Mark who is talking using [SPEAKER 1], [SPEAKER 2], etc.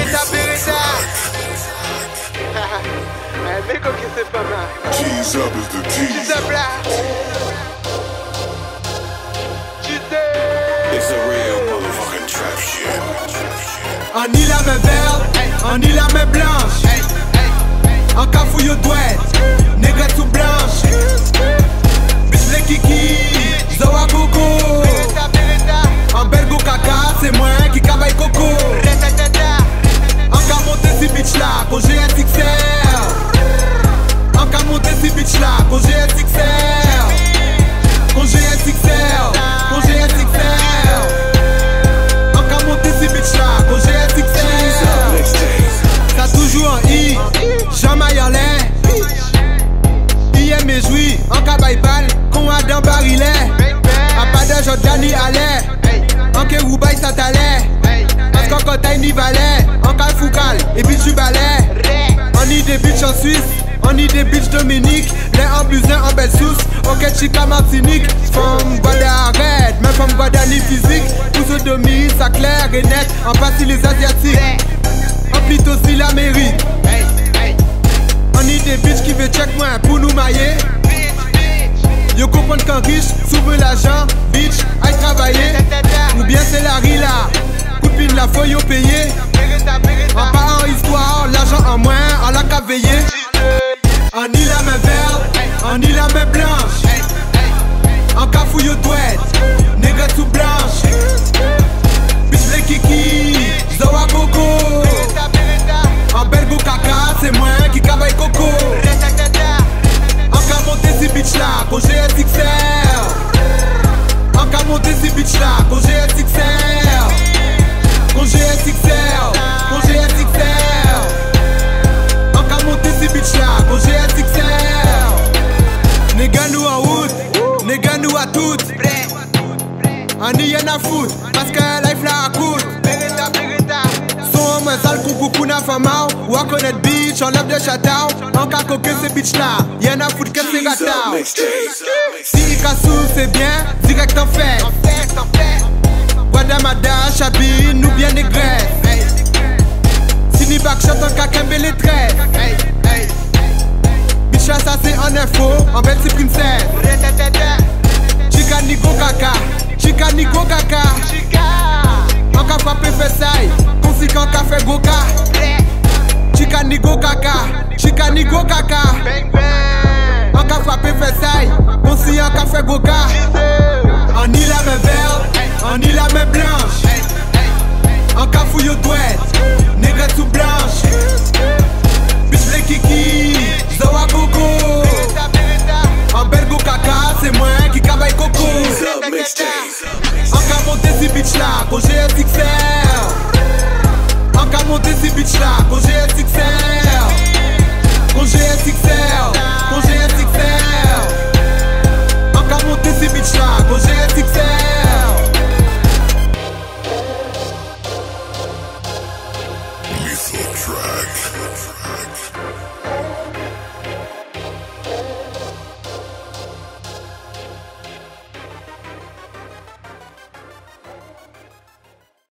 [SPEAKER 1] Mais comme que c'est pas mal.
[SPEAKER 2] G's up is the G's.
[SPEAKER 1] G's up là.
[SPEAKER 2] It's a real motherfucking trap shit.
[SPEAKER 3] On y la main verte, on y la main blanche. En cafouille aux douettes, négrette ou blanche. Bitch les kiki, Zoa Coco. En belgo caca, c'est moi qui cavaille coco. En cas monter si bitch là, quand j'ai un XR. En cas monter si bitch là, quand j'ai un XR. Quand j'ai un XR, quand j'ai un XR. En cas monter si bitch là, quand j'ai un XR. Ça toujours en I, jamais en l'air. I aime et jouit, en cas baïbal, qu'on a dans barilet. A pas de Jordani à l'air, en que Roubaï ça t'allait. Parce qu'en quand t'as ni valet, en cas foucal, et bitch du balai. On y des bitches en Suisse, on y des bitches Dominique. Les en Buzin en belle sauce, ok chica Martinique. Femme Guada arrête, même femme Guada ni physique. Tout se domine, ça clair et net, en partie les asiatiques. En plutôt aussi l'Amérique. On y des bitches qui veut check moi pour nous mailler. Yo comprendre qu'en riche, souvent l'argent, bitch, aille travailler. Ou bien c'est la rila, coupine la feuille au payé. En pas en histoire, l'argent en moins, on l'a qu'à veiller. On y la main verte, on y la main blanche. En cafouille aux douettes, négrette ou blanche. Bitch les kiki, Zoa Coco. En belgo caca, c'est moi qui cavaille coco. En cas monter si bitch là, quand j'ai un XR. En cas monter si bitch là, quand j'ai un XR. Quand j'ai un XR, quand j'ai un XR. En cas monter si bitch là, quand j'ai un XR. Néga nous en route, néga nous à toutes. On y en a foutre, parce que life là à coûte. Son homme sale coucou n'a pas mal. Ou à connaître bitch, on lève de château. En cas coquet ces bitch là, y'en a foutre que c'est gâteau. Si il cassou c'est bien, direct en fait. Guadamada, Chabine, nous bien négresse. Si ni back shot en cas qu'un bel trait. Bitch là ça c'est en info, en belle c'est princesse. Chica nigo kaka, chica nigo kaka. En cas pas